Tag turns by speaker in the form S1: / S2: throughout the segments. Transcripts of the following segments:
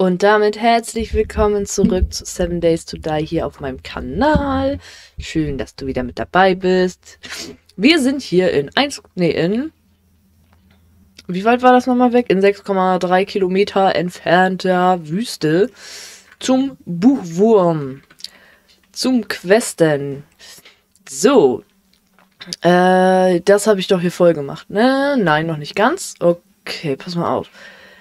S1: Und damit herzlich willkommen zurück zu 7 Days to Die hier auf meinem Kanal. Schön, dass du wieder mit dabei bist. Wir sind hier wie weit war das nochmal weg? In 6,3 Kilometer entfernter Wüste zum Buchwurm. Zum Questen. So. Das habe ich doch hier voll gemacht, ne? Nein, noch nicht ganz. Okay, pass mal auf.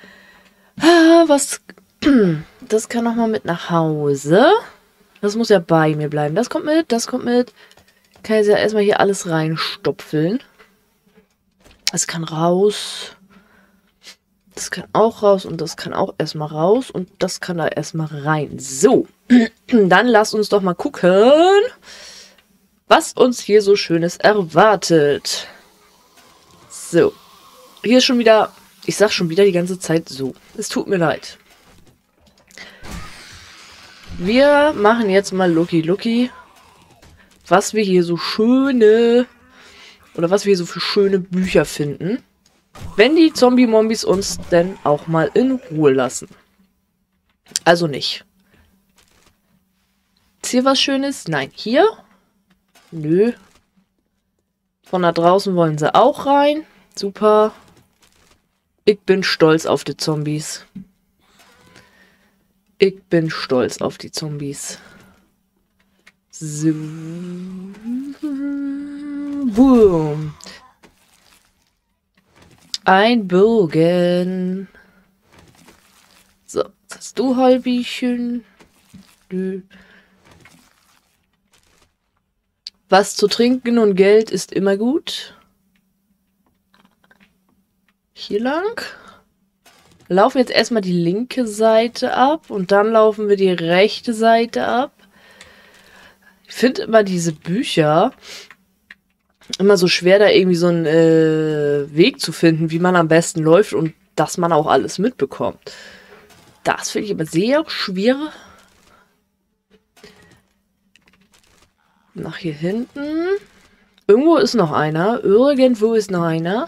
S1: Das kann noch mal mit nach Hause. Das muss ja bei mir bleiben. Das kommt mit, das kommt mit. Kann jetzt ja erstmal hier alles reinstopfeln. Das kann raus. Das kann auch raus und das kann auch erstmal raus und das kann da erstmal rein. So, dann lasst uns doch mal gucken, was uns hier so Schönes erwartet. So, hier ist schon wieder, ich sag schon wieder die ganze Zeit so. Es tut mir leid. Wir machen jetzt mal Lucky, was wir hier so schöne, oder was wir hier so für schöne Bücher finden. Wenn die Zombie-Mombis uns denn auch mal in Ruhe lassen. Also nicht. Ist hier was Schönes? Nein. Hier? Nö. Von da draußen wollen sie auch rein. Super. Ich bin stolz auf die Zombies. Ich bin stolz auf die Zombies. So. Boom. Ein Bogen. So, was hast du, Halbchen? Nö. Was zu trinken und Geld ist immer gut. Hier lang. Wir laufen jetzt erstmal die linke Seite ab und dann laufen wir die rechte Seite ab. Ich finde immer diese Bücher immer so schwer, da irgendwie so einen Weg zu finden, wie man am besten läuft und dass man auch alles mitbekommt. Das finde ich immer sehr schwer. Nach hier hinten. Irgendwo ist noch einer. Irgendwo ist noch einer.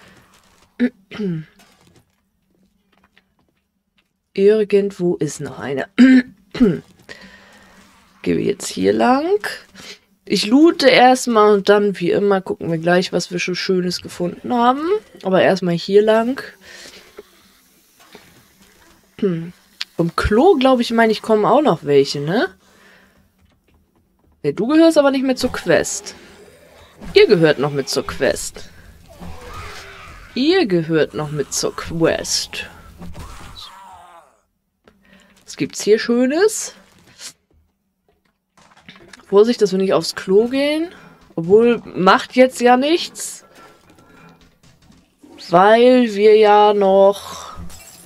S1: Irgendwo ist noch einer. Gehen wir jetzt hier lang. Ich loote erstmal und dann, wie immer, gucken wir gleich, was wir schon Schönes gefunden haben. Aber erstmal hier lang. Vom Klo, glaube ich, kommen auch noch welche, ne? Du gehörst aber nicht mehr zur Quest. Ihr gehört noch mit zur Quest. Ihr gehört noch mit zur Quest. Was gibt's hier Schönes? Vorsicht, dass wir nicht aufs Klo gehen. Obwohl, macht jetzt ja nichts. Weil wir ja noch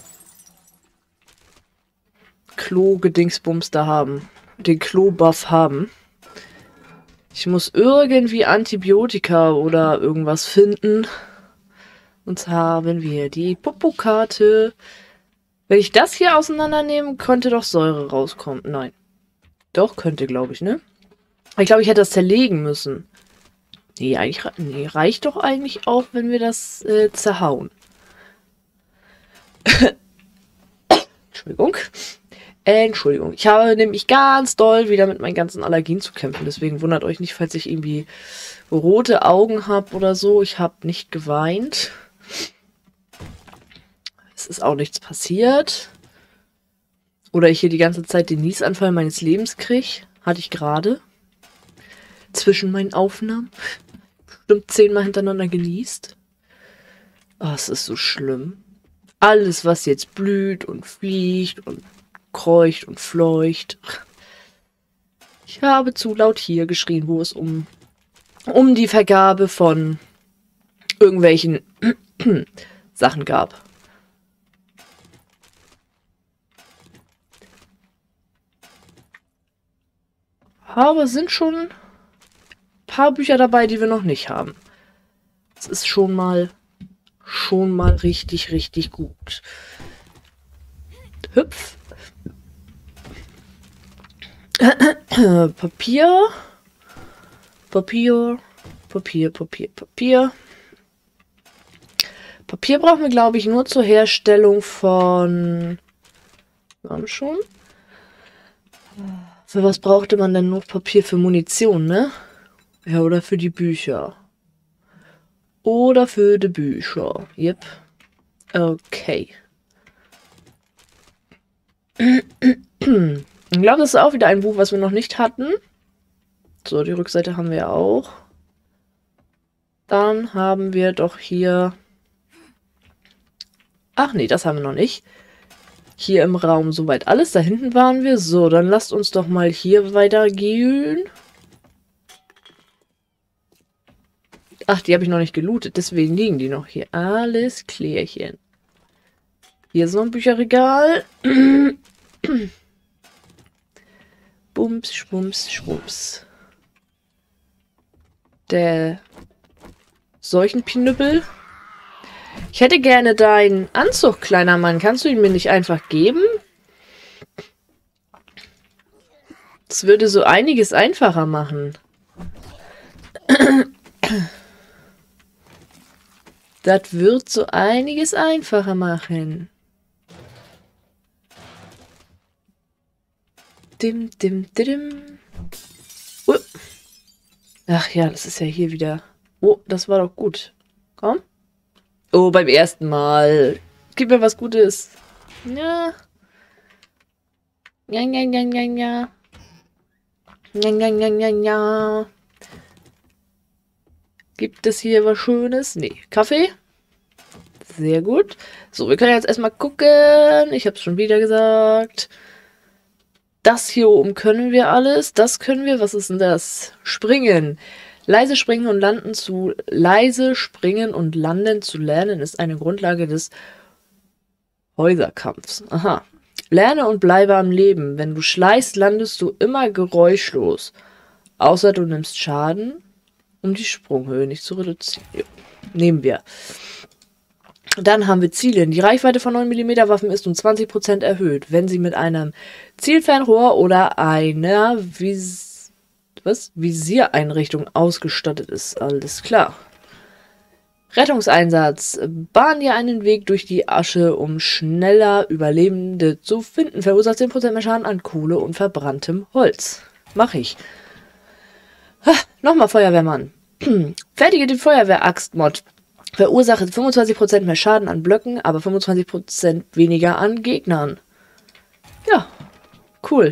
S1: Klo-Gedingsbums da haben. Den Klo-Buff haben. Ich muss irgendwie Antibiotika oder irgendwas finden. Und haben wir die Popokarte. Wenn ich das hier auseinandernehme, könnte doch Säure rauskommen. Nein. Doch, könnte, glaube ich, ne? Ich glaube, ich hätte das zerlegen müssen. Nee, reicht doch eigentlich auch, wenn wir das zerhauen. Entschuldigung. Ich habe nämlich ganz doll wieder mit meinen ganzen Allergien zu kämpfen. Deswegen wundert euch nicht, falls ich irgendwie rote Augen habe oder so. Ich habe nicht geweint. Es ist auch nichts passiert. Oder ich hier die ganze Zeit den Niesanfall meines Lebens kriege. Hatte ich gerade. Zwischen meinen Aufnahmen. Bestimmt 10-mal hintereinander genießt. Oh, es ist so schlimm. Alles, was jetzt blüht und fliegt und kreucht und fleucht. Ich habe zu laut hier geschrien, wo es um die Vergabe von irgendwelchen Sachen gab. Aber es sind schon ein paar Bücher dabei, die wir noch nicht haben. Das ist schon mal richtig, richtig gut. Hüpf. Papier. Papier brauchen wir, glaube ich, nur zur Herstellung von Komm schon. Für was brauchte man denn noch Papier? Für Munition, ne? Ja, oder für die Bücher. Oder für die Bücher. Yep. Okay. Ich glaube, das ist auch wieder ein Buch, was wir noch nicht hatten. So, die Rückseite haben wir auch. Dann haben wir doch hier... Ach nee, das haben wir noch nicht. Hier im Raum soweit alles. Da hinten waren wir. So, dann lasst uns doch mal hier weitergehen. Ach, die habe ich noch nicht gelootet. Deswegen liegen die noch hier. Alles klärchen. Hier ist noch ein Bücherregal. Bums, schwumps, schwumps. Der Seuchenpinüppel. Ich hätte gerne deinen Anzug, kleiner Mann. Kannst du ihn mir nicht einfach geben? Das würde so einiges einfacher machen. Das wird so einiges einfacher machen. Dim, dim, dim. Ach ja, das ist ja hier wieder... Oh, das war doch gut. Komm. Oh, beim ersten Mal. Gib mir was Gutes. Ja. Ja, ja, ja, ja, ja. Ja, ja, ja, ja, ja. Gibt es hier was Schönes? Nee. Kaffee? Sehr gut. So, wir können jetzt erstmal gucken. Ich habe es schon wieder gesagt. Das hier oben können wir alles. Das können wir. Was ist denn das? Springen. Leise springen und landen zu lernen ist eine Grundlage des Häuserkampfs. Aha. Lerne und bleibe am Leben. Wenn du schleichst, landest du immer geräuschlos. Außer du nimmst Schaden, um die Sprunghöhe nicht zu reduzieren. Jo. Nehmen wir. Dann haben wir Ziele. Die Reichweite von 9 mm Waffen ist um 20% erhöht, wenn sie mit einem Zielfernrohr oder einer Visiereinrichtung ausgestattet ist. Alles klar. Rettungseinsatz. Bahn dir einen Weg durch die Asche, um schneller Überlebende zu finden. Verursacht 10% mehr Schaden an Kohle und verbranntem Holz. Mach ich. Nochmal Feuerwehrmann. Fertige den Feuerwehraxt-Mod. Verursache 25% mehr Schaden an Blöcken, aber 25% weniger an Gegnern. Ja, cool.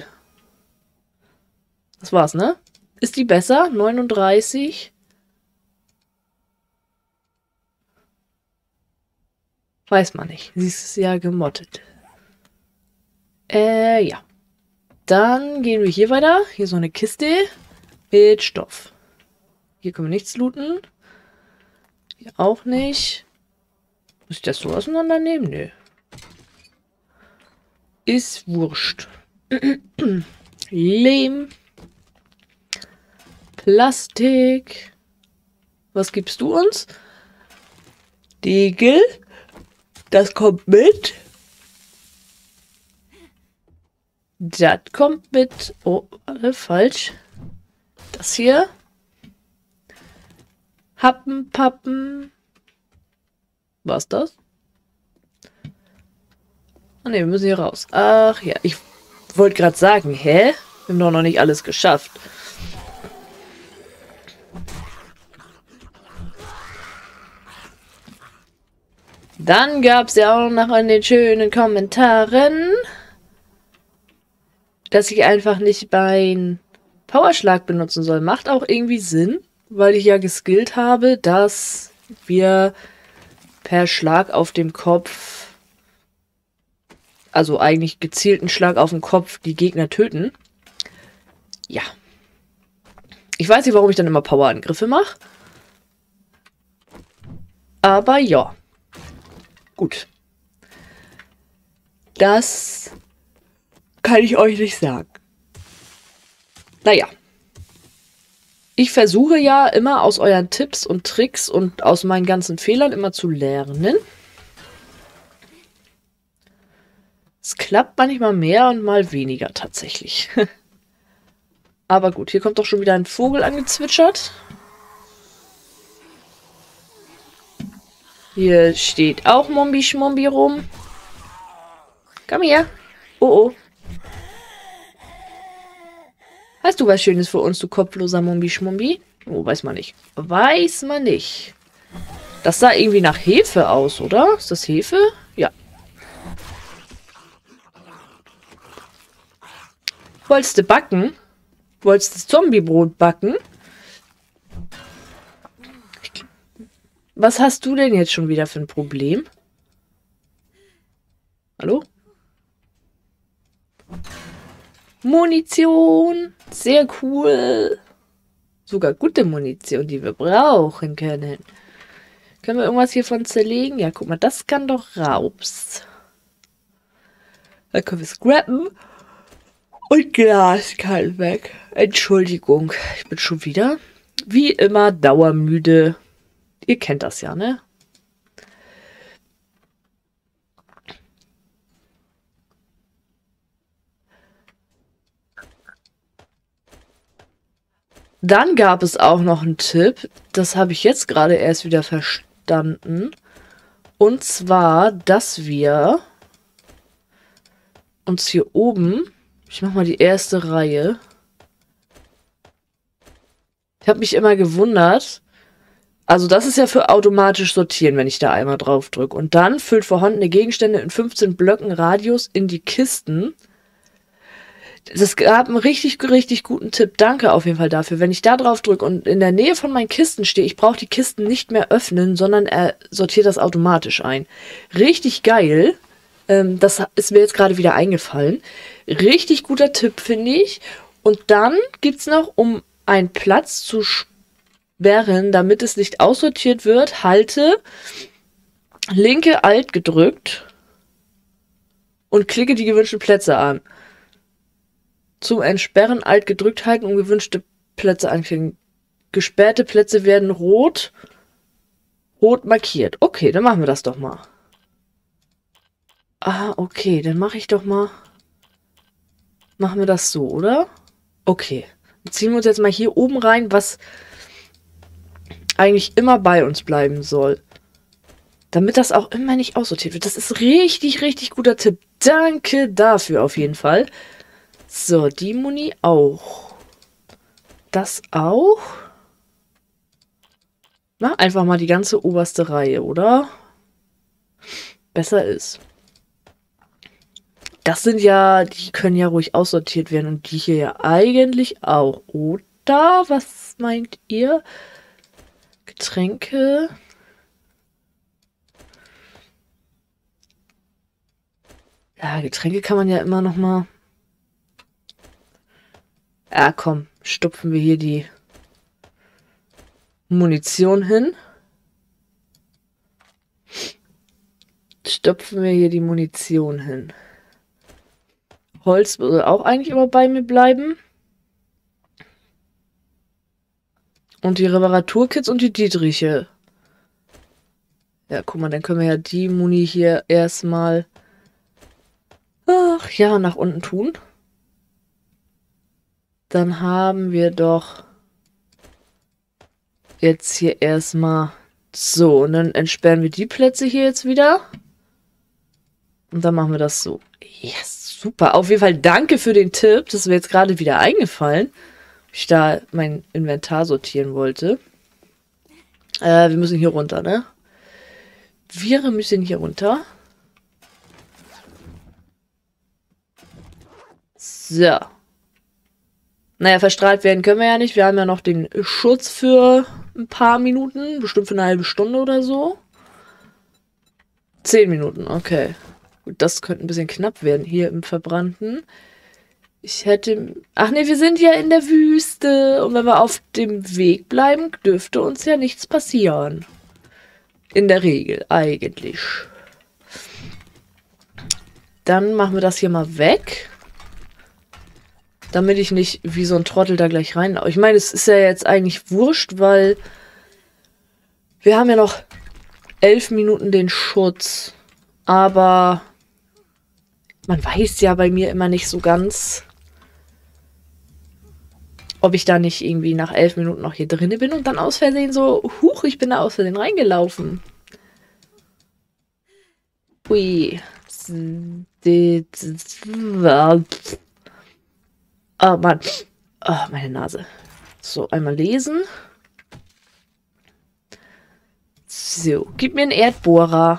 S1: Das war's, ne? Ist die besser? 39. Weiß man nicht. Sie ist ja gemottet. Ja. Dann gehen wir hier weiter. Hier ist so eine Kiste mit Stoff. Hier können wir nichts looten. Hier auch nicht. Muss ich das so auseinandernehmen? Nö. Ist wurscht. Lehm. Plastik. Was gibst du uns? Degel. Das kommt mit. Das kommt mit. Oh, falsch. Das hier. Happen, Pappen. Was das? Ah ne, wir müssen hier raus. Ach ja, ich wollte gerade sagen, hä? Wir haben doch noch nicht alles geschafft. Dann gab es ja auch noch in den schönen Kommentaren, dass ich einfach nicht meinen Powerschlag benutzen soll. Macht auch irgendwie Sinn, weil ich ja geskillt habe, dass wir per Schlag auf dem Kopf, also eigentlich gezielten Schlag auf den Kopf, die Gegner töten. Ja. Ich weiß nicht, warum ich dann immer Powerangriffe mache. Aber ja. Gut. Das kann ich euch nicht sagen. Naja. Ich versuche ja immer aus euren Tipps und Tricks und aus meinen ganzen Fehlern immer zu lernen. Es klappt manchmal mehr und mal weniger tatsächlich. Aber gut, hier kommt doch schon wieder ein Vogel angezwitschert. Hier steht auch Mombi Schmombi rum. Komm her. Oh, oh. Hast du was Schönes für uns, du kopfloser Mumbi-Schmumbi? Oh, weiß man nicht. Weiß man nicht. Das sah irgendwie nach Hefe aus, oder? Ist das Hefe? Ja. Wolltest du backen? Wolltest du Zombiebrot backen? Was hast du denn jetzt schon wieder für ein Problem? Hallo? Munition. Sehr cool. Sogar gute Munition, die wir brauchen können. Können wir irgendwas hiervon zerlegen? Ja, guck mal, das kann doch raus. Da können wir scrappen. Und Glas kann weg. Entschuldigung, ich bin schon wieder, wie immer, dauermüde. Ihr kennt das ja, ne? Dann gab es auch noch einen Tipp, das habe ich jetzt gerade erst wieder verstanden. Und zwar, dass wir uns hier oben, ich mache mal die erste Reihe. Ich habe mich immer gewundert, also das ist ja für automatisch sortieren, wenn ich da einmal drauf drücke. Und dann füllt vorhandene Gegenstände in 15 Blöcken Radius in die Kisten. Das gab einen richtig, richtig guten Tipp. Danke auf jeden Fall dafür. Wenn ich da drauf drücke und in der Nähe von meinen Kisten stehe, ich brauche die Kisten nicht mehr öffnen, sondern er sortiert das automatisch ein. Richtig geil. Das ist mir jetzt gerade wieder eingefallen. Richtig guter Tipp, finde ich. Und dann gibt es noch, um einen Platz zu sperren, damit es nicht aussortiert wird, halte linke Alt gedrückt und klicke die gewünschten Plätze an. Zum Entsperren Alt gedrückt halten, um gewünschte Plätze anklicken. Gesperrte Plätze werden rot markiert. Okay, dann machen wir das doch mal. Ah, okay, dann mache ich doch mal. Machen wir das so, oder? Okay. Dann ziehen wir uns jetzt mal hier oben rein, was eigentlich immer bei uns bleiben soll. Damit das auch immer nicht aussortiert wird. Das ist richtig, richtig guter Tipp. Danke dafür auf jeden Fall. So, die Muni auch. Das auch. Na, einfach mal die ganze oberste Reihe, oder? Besser ist. Das sind ja, die können ja ruhig aussortiert werden und die hier ja eigentlich auch, oder? Was meint ihr? Getränke. Ja, Getränke kann man ja immer noch mal. Ja, komm, stopfen wir hier die Munition hin. Stopfen wir hier die Munition hin. Holz würde auch eigentlich immer bei mir bleiben. Und die Reparaturkits und die Dietriche. Ja, guck mal, dann können wir ja die Muni hier erstmal, ach ja, nach unten tun. Dann haben wir doch jetzt hier erstmal so. Und dann entsperren wir die Plätze hier jetzt wieder. Und dann machen wir das so. Yes, super. Auf jeden Fall danke für den Tipp. Das ist mir jetzt gerade wieder eingefallen. Ich da mein Inventar sortieren wollte. Wir müssen hier runter, ne? Wir müssen hier runter. So. Naja, verstrahlt werden können wir ja nicht. Wir haben ja noch den Schutz für ein paar Minuten. Bestimmt für eine halbe Stunde oder so. 10 Minuten, okay. Gut, das könnte ein bisschen knapp werden hier im Verbrannten. Ich hätte... Ach nee, wir sind ja in der Wüste. Und wenn wir auf dem Weg bleiben, dürfte uns ja nichts passieren. In der Regel, eigentlich. Dann machen wir das hier mal weg. Damit ich nicht wie so ein Trottel da gleich rein... Ich meine, es ist ja jetzt eigentlich wurscht, weil... Wir haben ja noch 11 Minuten den Schutz. Aber... Man weiß ja bei mir immer nicht so ganz... ob ich da nicht irgendwie nach 11 Minuten noch hier drinne bin und dann aus Versehen so, huch, ich bin da aus Versehen reingelaufen. Ui. Oh Mann. Oh, meine Nase. So, einmal lesen. So, gib mir einen Erdbohrer.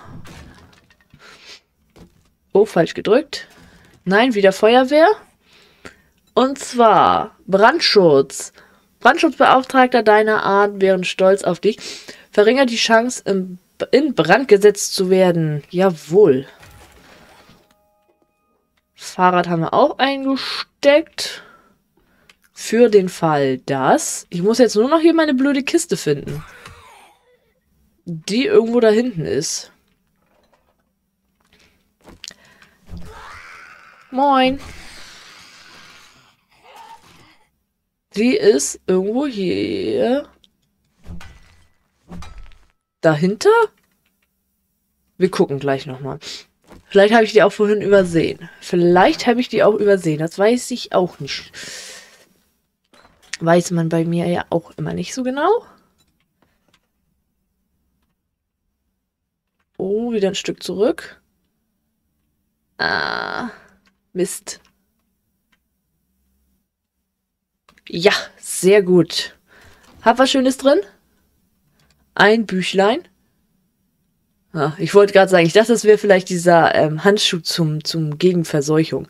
S1: Oh, falsch gedrückt. Nein, wieder Feuerwehr. Und zwar Brandschutz. Brandschutzbeauftragter deiner Art wären stolz auf dich. Verringert die Chance, in Brand gesetzt zu werden. Jawohl. Fahrrad haben wir auch eingesteckt. Für den Fall, dass... Ich muss jetzt nur noch hier meine blöde Kiste finden. Die irgendwo da hinten ist. Moin. Die ist irgendwo hier. Dahinter? Wir gucken gleich nochmal. Vielleicht habe ich die auch vorhin übersehen. Vielleicht habe ich die auch übersehen. Das weiß ich auch nicht. Weiß man bei mir ja auch immer nicht so genau. Oh, wieder ein Stück zurück. Ah, Mist. Ja, sehr gut. Hab was Schönes drin? Ein Büchlein. Ah, ich wollte gerade sagen, ich dachte, das wäre vielleicht dieser Handschuh zum Gegenverseuchung.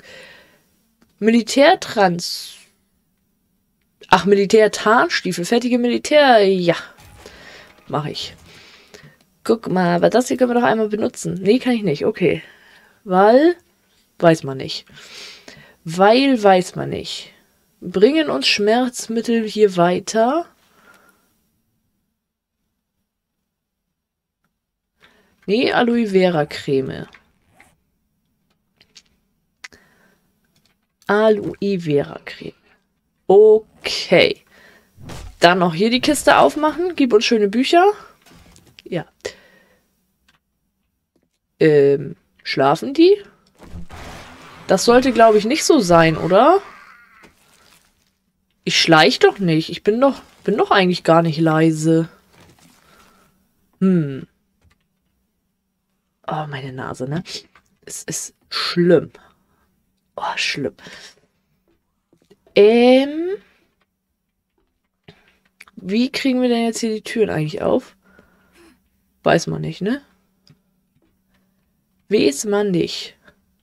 S1: Militärtarnstiefel. Fertige Militär. Ja, mache ich. Guck mal, aber das hier können wir doch einmal benutzen. Nee, kann ich nicht. Okay. Weil, weiß man nicht. Weiß man nicht. Bringen uns Schmerzmittel hier weiter. Nee, Aloe Vera Creme. Aloe Vera Creme. Okay. Dann noch hier die Kiste aufmachen. Gib uns schöne Bücher. Ja. Schlafen die? Das sollte, glaube ich, nicht so sein, oder? Ich schleich doch nicht. Ich bin doch eigentlich gar nicht leise. Oh, meine Nase, ne? Es ist schlimm. Oh, schlimm. Wie kriegen wir denn jetzt hier die Türen eigentlich auf? Weiß man nicht, ne? Weiß man nicht.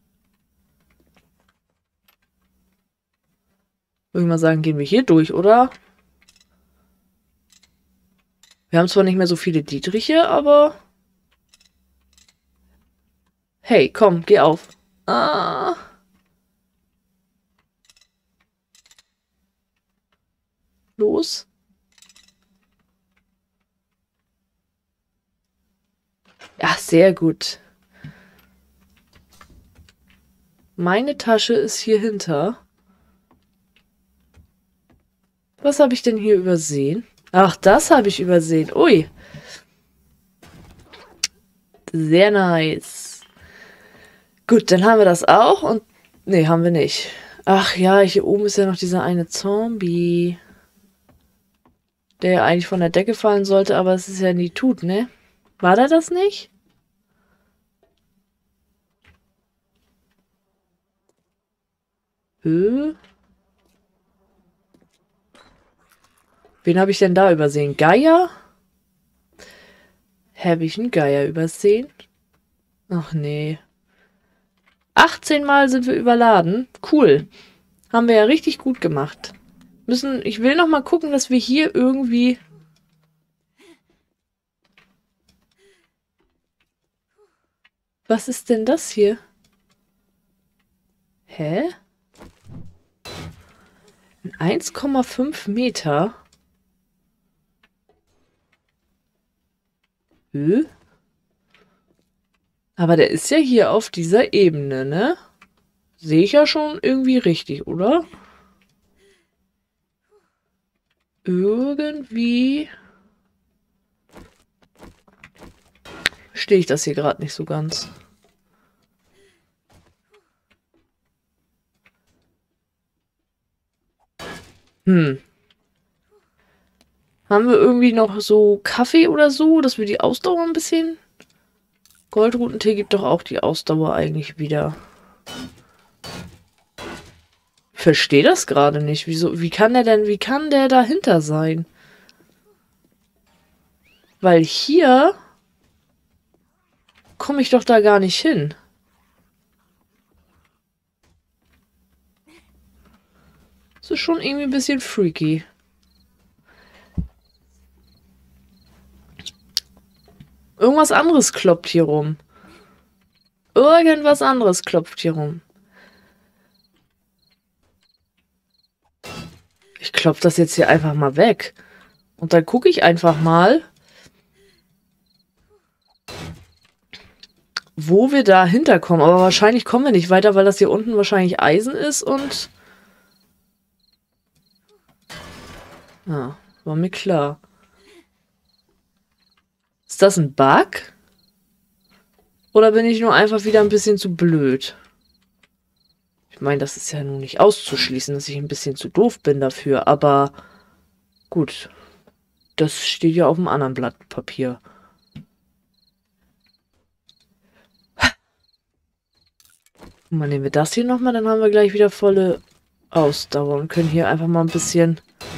S1: Würde ich mal sagen, gehen wir hier durch, oder? Wir haben zwar nicht mehr so viele Dietriche, aber... Hey, komm, geh auf. Ah. Los. Ja, sehr gut. Meine Tasche ist hier hinter. Was habe ich denn hier übersehen? Ach, das habe ich übersehen. Ui. Sehr nice. Gut, dann haben wir das auch und... Nee, haben wir nicht. Ach ja, hier oben ist ja noch dieser eine Zombie. Der ja eigentlich von der Decke fallen sollte, aber es ist ja nie tut, ne? War der das nicht? Wen habe ich denn da übersehen? Geier? Habe ich einen Geier übersehen? Ach nee. 18 Mal sind wir überladen. Cool. Haben wir ja richtig gut gemacht. Ich will noch mal gucken, dass wir hier irgendwie... Was ist denn das hier? Hä? 1,5 Meter? Aber der ist ja hier auf dieser Ebene, ne? Sehe ich ja schon irgendwie richtig, oder? Irgendwie... Verstehe ich das hier gerade nicht so ganz. Haben wir irgendwie noch so Kaffee oder so, dass wir die Ausdauer ein bisschen Goldrutentee gibt doch auch die Ausdauer eigentlich wieder. Verstehe das gerade nicht. Wieso? Wie kann der dahinter sein? Weil hier komme ich doch da gar nicht hin. Das ist schon irgendwie ein bisschen freaky. Irgendwas anderes klopft hier rum. Irgendwas anderes klopft hier rum. Ich klopfe das jetzt hier einfach mal weg. Und dann gucke ich einfach mal, wo wir da hinterkommen. Aber wahrscheinlich kommen wir nicht weiter, weil das hier unten wahrscheinlich Eisen ist und... Ja, war mir klar. Ist das ein Bug? Oder bin ich nur einfach wieder ein bisschen zu blöd? Ich meine, das ist ja nun nicht auszuschließen, dass ich ein bisschen zu doof bin dafür, aber gut. Das steht ja auf dem anderen Blatt Papier. Und mal nehmen wir das hier nochmal, dann haben wir gleich wieder volle Ausdauer und können hier einfach mal ein bisschen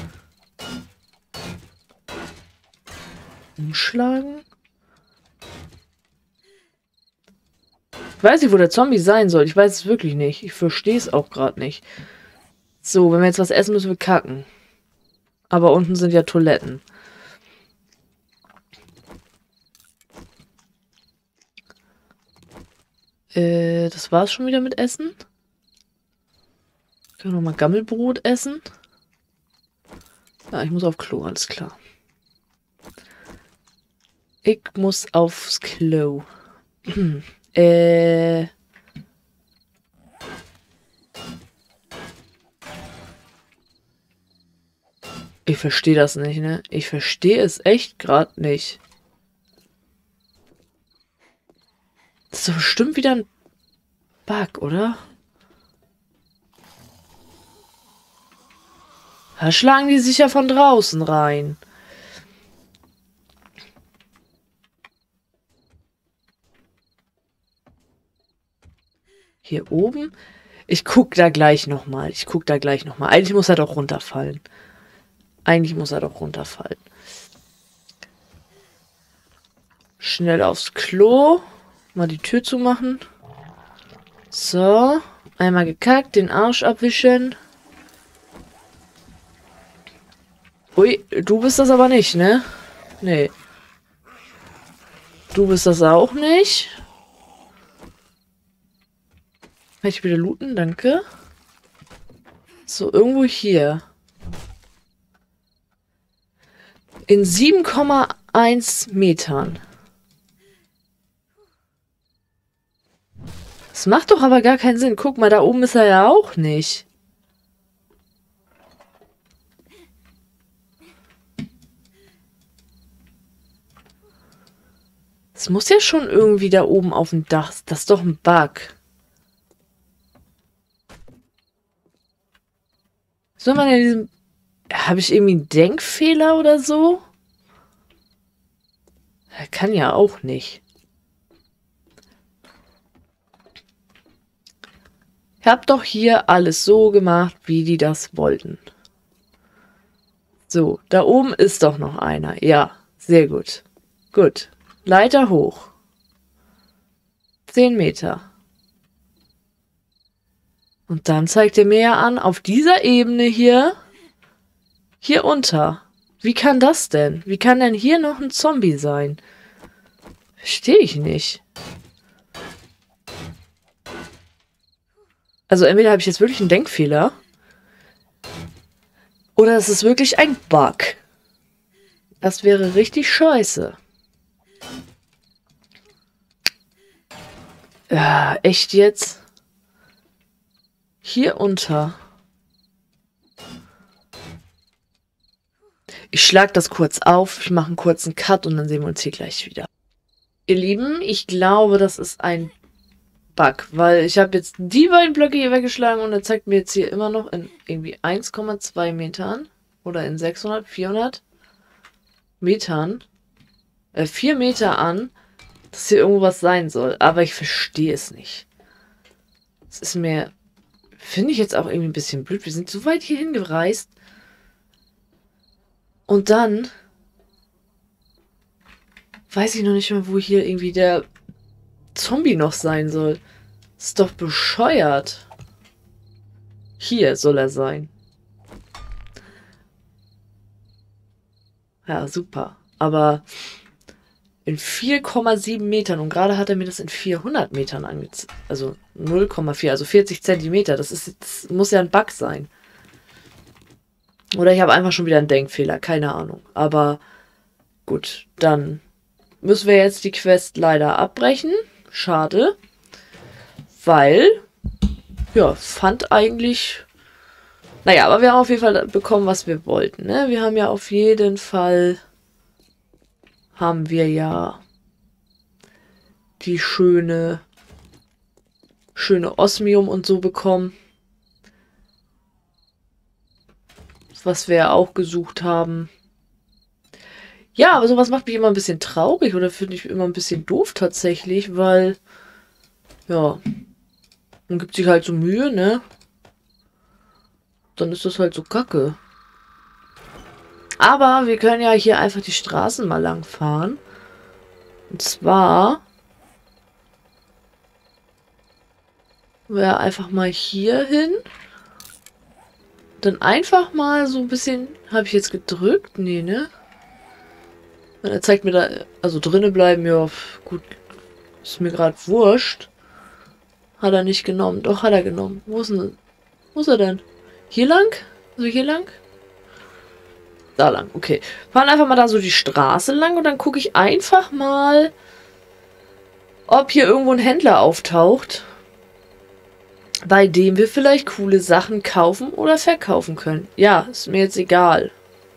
S1: umschlagen. Ich weiß nicht, wo der Zombie sein soll. Ich weiß es wirklich nicht. Ich verstehe es auch gerade nicht. So, wenn wir jetzt was essen, müssen wir kacken. Aber unten sind ja Toiletten. Das war's schon wieder mit Essen. Können wir nochmal Gammelbrot essen? Ja, ich muss auf Klo, alles klar. Ich muss aufs Klo. Ich verstehe das nicht, ne? Ich verstehe es echt gerade nicht. Das ist doch bestimmt wieder ein Bug, oder? Da schlagen die sich ja von draußen rein. Hier oben? Ich guck da gleich nochmal. Eigentlich muss er doch runterfallen. Schnell aufs Klo. Mal die Tür zumachen. So. Einmal gekackt, den Arsch abwischen. Ui, du bist das aber nicht, ne? Nee. Du bist das auch nicht. Kann ich wieder looten? Danke. So, irgendwo hier. In 7,1 Metern. Das macht doch aber gar keinen Sinn. Guck mal, da oben ist er ja auch nicht. Es muss ja schon irgendwie da oben auf dem Dach. Das ist doch ein Bug. Soll man in diesem... Habe ich irgendwie einen Denkfehler oder so? Kann ja auch nicht. Ich habe doch hier alles so gemacht, wie die das wollten. So, da oben ist doch noch einer. Ja, sehr gut. Gut. Leiter hoch. 10 Meter. Und dann zeigt er mir ja an, auf dieser Ebene hier unter. Wie kann das denn? Wie kann denn hier noch ein Zombie sein? Verstehe ich nicht. Also entweder habe ich jetzt wirklich einen Denkfehler oder es ist wirklich ein Bug. Das wäre richtig scheiße. Ja, echt jetzt? Hier unter. Ich schlage das kurz auf, ich mache einen kurzen Cut und dann sehen wir uns hier gleich wieder. Ihr Lieben, ich glaube, das ist ein Bug, weil ich habe jetzt die beiden Blöcke hier weggeschlagen und er zeigt mir jetzt hier immer noch in irgendwie 1,2 Metern oder in 600, 400 Metern, 4 Meter an, dass hier irgendwo was sein soll. Aber ich verstehe es nicht. Es ist mir... Finde ich jetzt auch irgendwie ein bisschen blöd. Wir sind so weit hier hingereist. Und dann... Weiß ich noch nicht mal, wo hier irgendwie der Zombie noch sein soll. Ist doch bescheuert. Hier soll er sein. Ja, super. Aber in 4,7 Metern. Und gerade hat er mir das in 400 Metern angezeigt. Also 0,4, also 40 Zentimeter. Das ist jetzt, muss ja ein Bug sein. Oder ich habe einfach schon wieder einen Denkfehler. Keine Ahnung. Aber gut, dann müssen wir jetzt die Quest leider abbrechen. Schade. Weil, ja, fand eigentlich... Naja, aber wir haben auf jeden Fall bekommen, was wir wollten, ne? Wir haben ja auf jeden Fall... Haben wir ja... die schöne Osmium und so bekommen. Was wir ja auch gesucht haben. Ja, aber sowas macht mich immer ein bisschen traurig oder finde ich immer ein bisschen doof tatsächlich, weil, ja, man gibt sich halt so Mühe, ne? Dann ist das halt so kacke. Aber wir können ja hier einfach die Straßen mal lang fahren. Und zwar wäre einfach mal hier hin. Dann einfach mal so ein bisschen... Habe ich jetzt gedrückt? Nee, ne? Er zeigt mir da... Also drinnen bleiben, ja, gut. Ist mir gerade wurscht. Hat er nicht genommen. Doch, hat er genommen. Wo ist denn... Wo ist er denn? Hier lang? Also hier lang? Da lang, okay. Fahren einfach mal da so die Straße lang und dann gucke ich einfach mal, ob hier irgendwo ein Händler auftaucht, bei dem wir vielleicht coole Sachen kaufen oder verkaufen können. Ja, ist mir jetzt egal.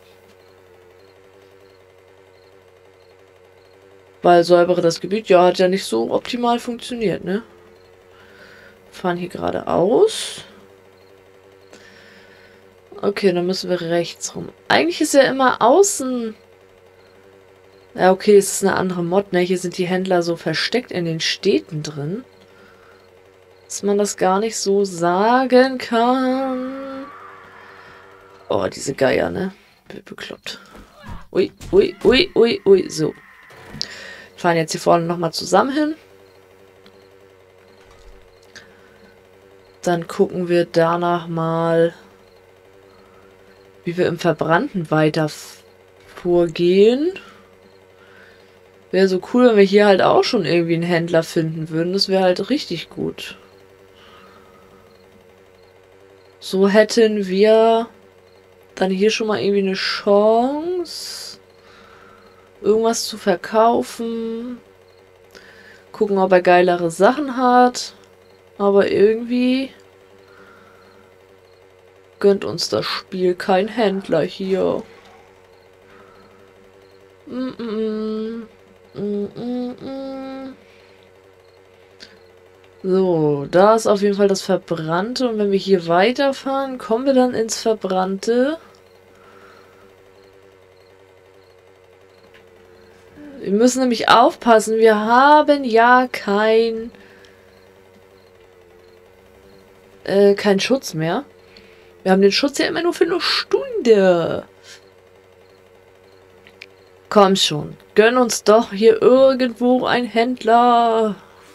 S1: Weil säubere das Gebiet, ja, hat ja nicht so optimal funktioniert, ne? Fahren hier geradeaus. Okay, dann müssen wir rechts rum. Eigentlich ist ja immer außen... Ja, okay, es ist eine andere Mod, ne? Hier sind die Händler so versteckt in den Städten drin. Dass man das gar nicht so sagen kann. Oh, diese Geier, ne? Bekloppt. Ui, ui, ui, ui, ui. So. Wir fahren jetzt hier vorne nochmal zusammen hin. Dann gucken wir danach mal, wie wir im Verbrannten weiter vorgehen. Wäre so cool, wenn wir hier halt auch schon irgendwie einen Händler finden würden. Das wäre halt richtig gut. So hätten wir dann hier schon mal irgendwie eine Chance, irgendwas zu verkaufen. Gucken, ob er geilere Sachen hat. Aber irgendwie gönnt uns das Spiel kein Händler hier. So, da ist auf jeden Fall das Verbrannte. Und wenn wir hier weiterfahren, kommen wir dann ins Verbrannte. Wir müssen nämlich aufpassen. Wir haben ja kein Schutz mehr. Wir haben den Schutz ja immer nur für eine Stunde. Komm schon. Gönn uns doch hier irgendwo ein Händler.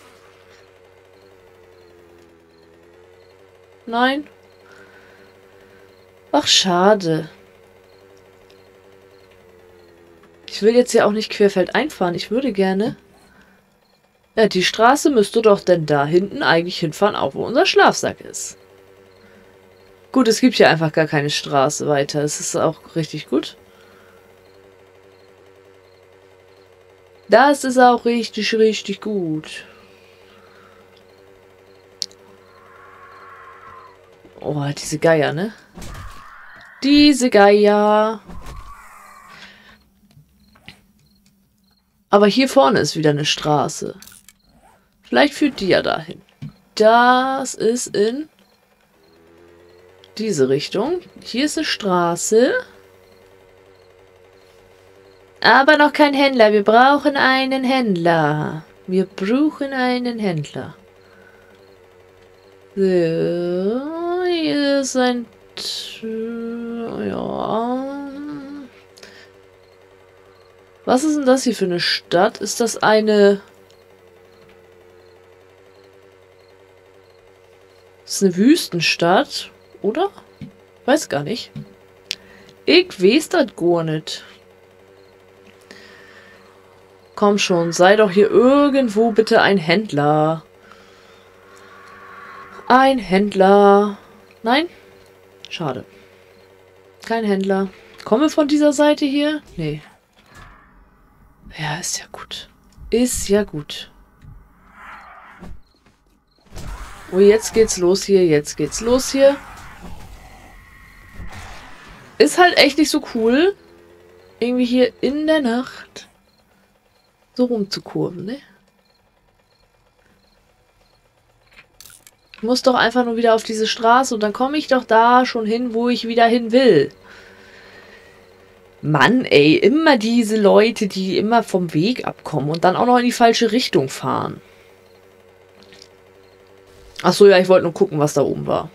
S1: Nein? Ach, schade. Ich will jetzt ja auch nicht querfeldein fahren. Ich würde gerne... Ja, die Straße müsste doch denn da hinten eigentlich hinfahren, auch wo unser Schlafsack ist. Gut, es gibt hier einfach gar keine Straße weiter. Es ist auch richtig gut. Das ist auch richtig, richtig gut. Oh, diese Geier, ne? Diese Geier. Aber hier vorne ist wieder eine Straße. Vielleicht führt die ja dahin. Das ist in diese Richtung. Hier ist eine Straße. Aber noch kein Händler. Wir brauchen einen Händler. Wir brauchen einen Händler. So, hier ist ein... Ja... Was ist denn das hier für eine Stadt? Ist das eine... Das ist eine Wüstenstadt, oder? Weiß gar nicht. Ich weiß das gar nicht. Komm schon, sei doch hier irgendwo bitte ein Händler. Ein Händler. Nein? Schade. Kein Händler. Komme von dieser Seite hier? Nee. Ja, ist ja gut. Ist ja gut. Oh, jetzt geht's los hier. Jetzt geht's los hier. Ist halt echt nicht so cool, irgendwie hier in der Nacht so rumzukurven, ne? Ich muss doch einfach nur wieder auf diese Straße und dann komme ich doch da schon hin, wo ich wieder hin will. Mann, ey, immer diese Leute, die immer vom Weg abkommen und dann auch noch in die falsche Richtung fahren. Ach so, ja, ich wollte nur gucken, was da oben war.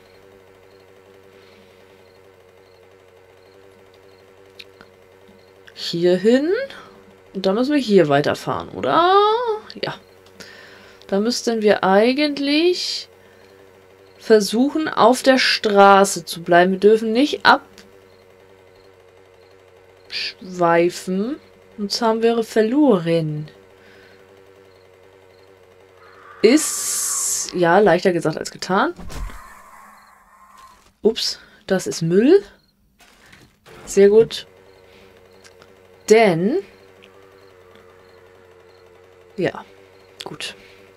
S1: Hier hin. Und dann müssen wir hier weiterfahren, oder? Ja. Da müssten wir eigentlich versuchen, auf der Straße zu bleiben. Wir dürfen nicht abschweifen. Sonst haben wir verloren. Ist, ja, leichter gesagt als getan. Ups, das ist Müll. Sehr gut. Denn... Ja, gut.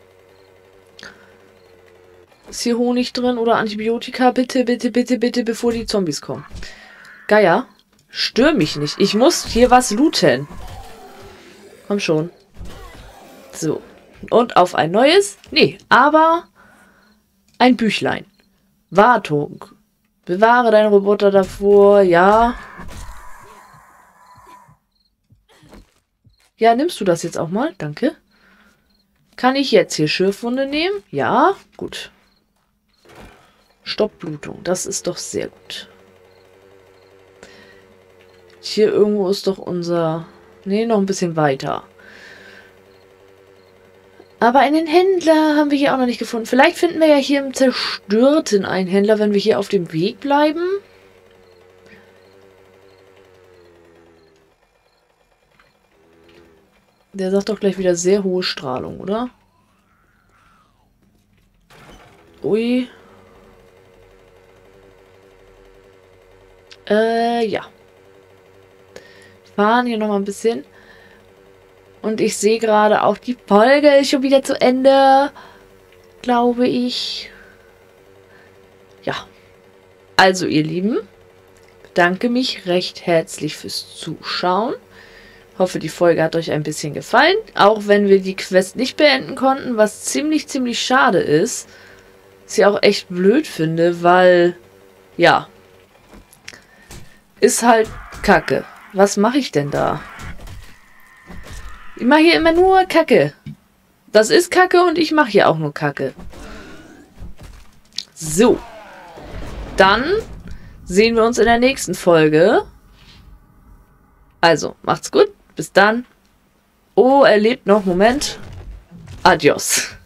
S1: Ist hier Honig drin oder Antibiotika? Bitte, bitte, bitte, bitte, bevor die Zombies kommen. Geier, stör mich nicht. Ich muss hier was looten. Komm schon. So. Und auf ein neues? Nee, aber ein Büchlein. Wartung. Bewahre deinen Roboter davor. Ja. Ja, nimmst du das jetzt auch mal? Danke. Kann ich jetzt hier Schürfwunde nehmen? Ja, gut. Stoppblutung, das ist doch sehr gut. Hier irgendwo ist doch unser... Nee, noch ein bisschen weiter. Aber einen Händler haben wir hier auch noch nicht gefunden. Vielleicht finden wir ja hier im Zerstörten einen Händler, wenn wir hier auf dem Weg bleiben. Der sagt doch gleich wieder sehr hohe Strahlung, oder? Ui. Ja. Fahren hier nochmal ein bisschen. Und ich sehe gerade auch, die Folge ist schon wieder zu Ende. Glaube ich. Ja. Also, ihr Lieben. Bedanke mich recht herzlich fürs Zuschauen. Hoffe, die Folge hat euch ein bisschen gefallen. Auch wenn wir die Quest nicht beenden konnten, was ziemlich, ziemlich schade ist. Was ich auch echt blöd finde, weil, ja, ist halt Kacke. Was mache ich denn da? Ich mache hier immer nur Kacke. Das ist Kacke und ich mache hier auch nur Kacke. So. Dann sehen wir uns in der nächsten Folge. Also, macht's gut. Bis dann. Oh, er lebt noch. Moment. Adios.